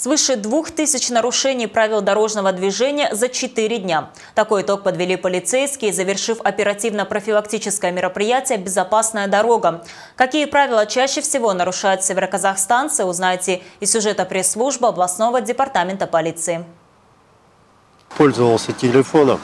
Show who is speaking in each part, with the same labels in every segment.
Speaker 1: Свыше 2000 нарушений правил дорожного движения за 4 дня. Такой итог подвели полицейские, завершив оперативно-профилактическое мероприятие «Безопасная дорога». Какие правила чаще всего нарушают североказахстанцы, узнаете из сюжета пресс-службы областного департамента полиции.
Speaker 2: Пользовался телефоном,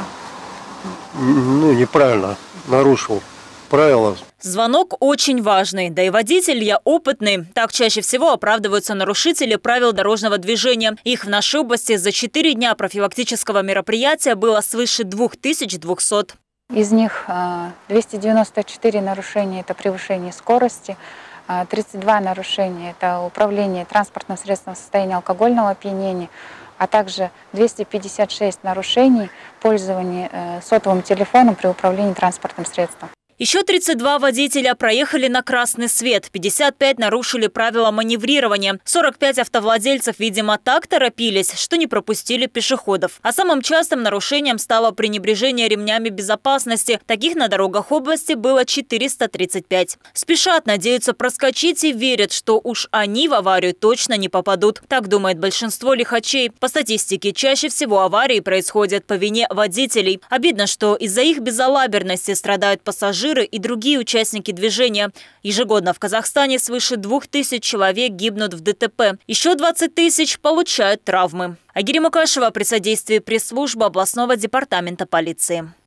Speaker 2: неправильно нарушил правила.
Speaker 1: Звонок очень важный, да и водитель я опытный. Так чаще всего оправдываются нарушители правил дорожного движения. Их в нашей области за 4 дня профилактического мероприятия было свыше 2200.
Speaker 3: Из них 294 нарушения – это превышение скорости, 32 нарушения – это управление транспортным средством в состоянии алкогольного опьянения, а также 256 нарушений пользования сотовым телефоном при управлении транспортным средством.
Speaker 1: Еще 32 водителя проехали на красный свет, 55 нарушили правила маневрирования, 45 автовладельцев, видимо, так торопились, что не пропустили пешеходов. А самым частым нарушением стало пренебрежение ремнями безопасности. Таких на дорогах области было 435. Спешат, надеются проскочить и верят, что уж они в аварию точно не попадут. Так думает большинство лихачей. По статистике, чаще всего аварии происходят по вине водителей. Обидно, что из-за их безалаберности страдают пассажиры и другие участники движения. Ежегодно в Казахстане свыше 2000 человек гибнут в ДТП. Еще 20 тысяч получают травмы. Агирия Мукашева при содействии пресс-службы областного департамента полиции.